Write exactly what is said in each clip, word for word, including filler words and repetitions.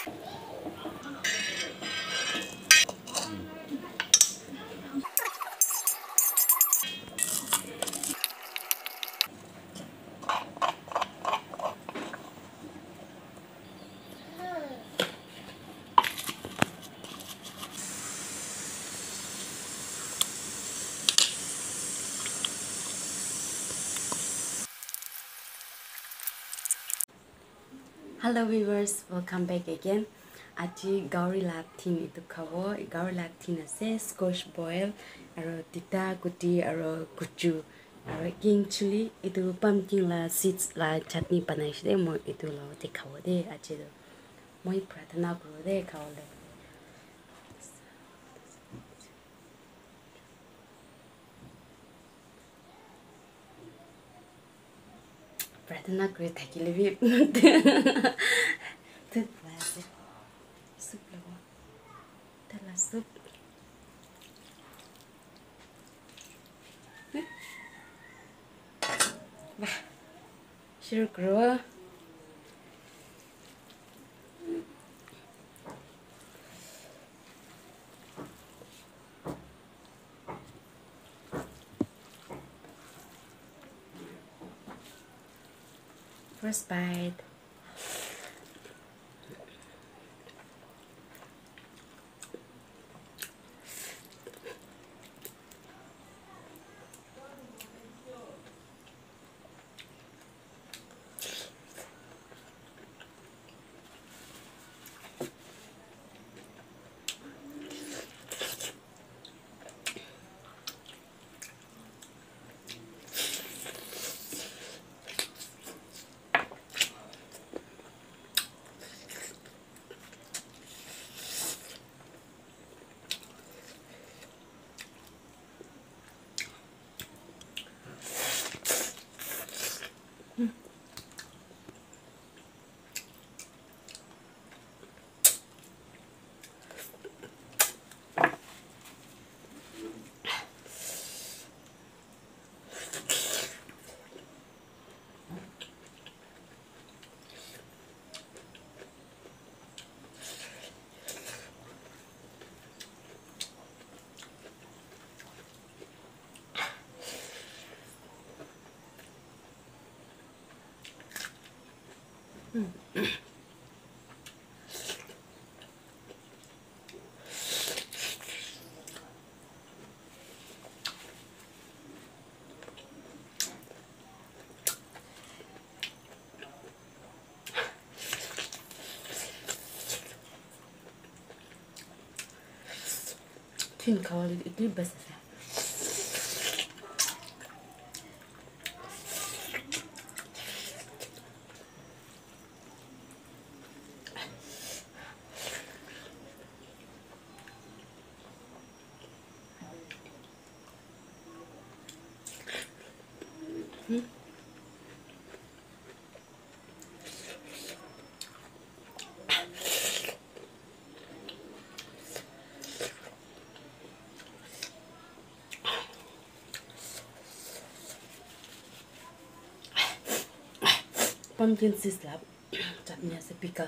Hello viewers, welcome back again. Aji gauri latin itu kawo gauri latin ase squash boil aro tita guti aro kuchu aro king chili itu pumpkin la seeds la chutney banai shide mo itu la te kawo de aji do moi pratana kuro de kawo le pratana kure thakile bi tut la ase soup la wa tala soup Sure grow. First bite. Tin kawalit itu basa sa. Hmm? Pumpkin seed slab. Chutney as a pickle.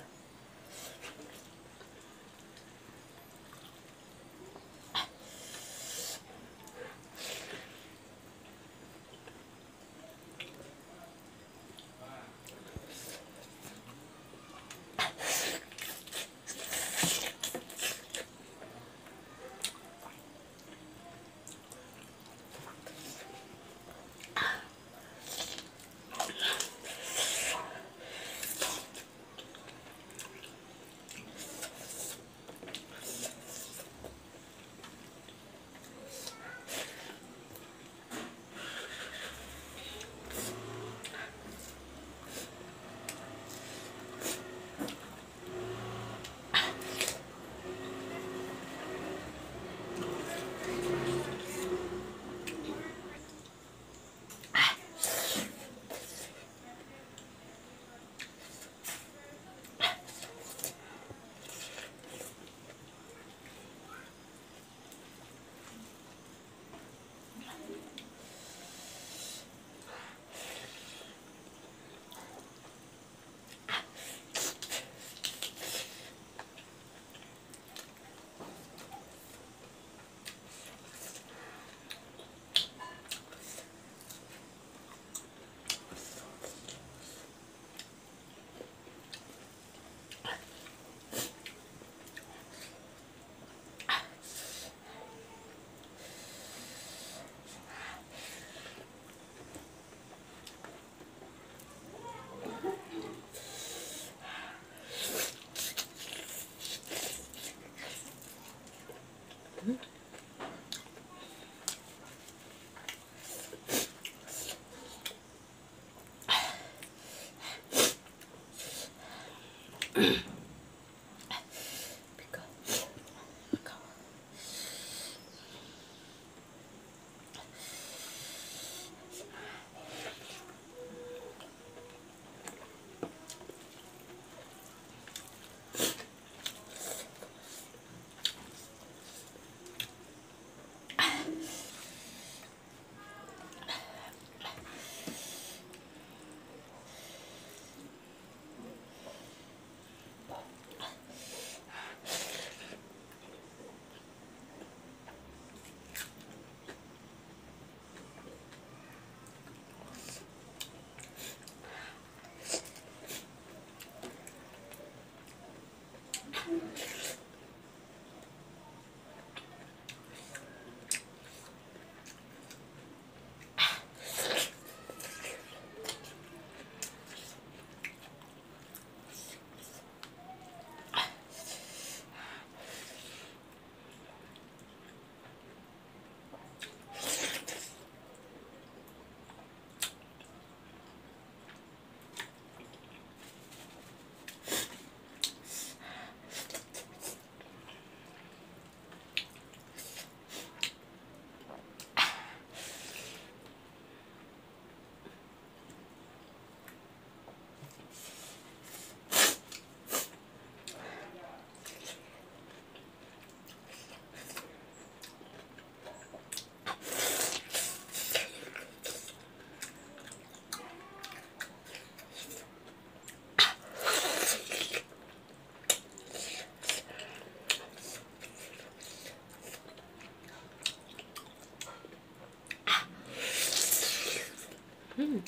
Mm.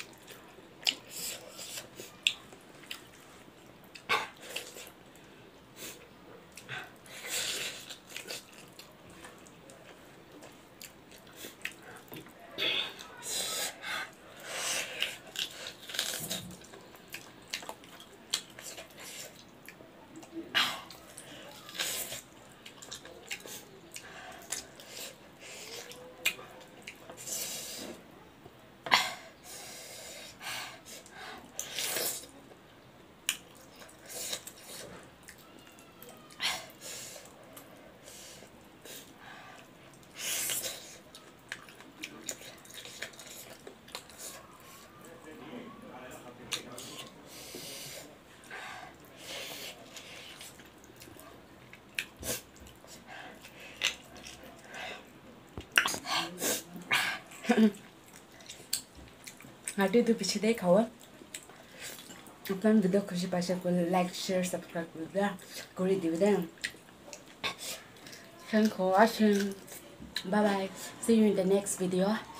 Hadi tu piche deh khawa. Upon video khushi pasha ko like, share, subscribe video. Kori dividend. Thank you for watching. Bye bye. See you in the next video.